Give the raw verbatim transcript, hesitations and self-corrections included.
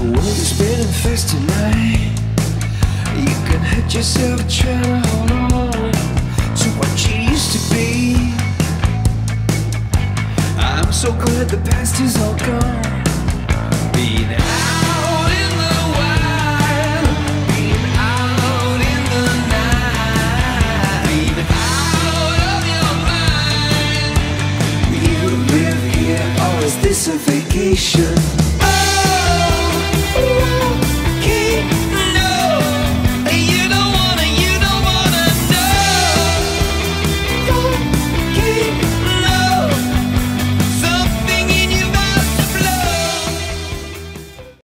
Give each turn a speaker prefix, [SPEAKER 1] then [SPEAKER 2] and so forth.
[SPEAKER 1] world is spinning fast tonight. You can hurt yourself trying to hold on to what you used to be. I'm so glad the past is all gone. Being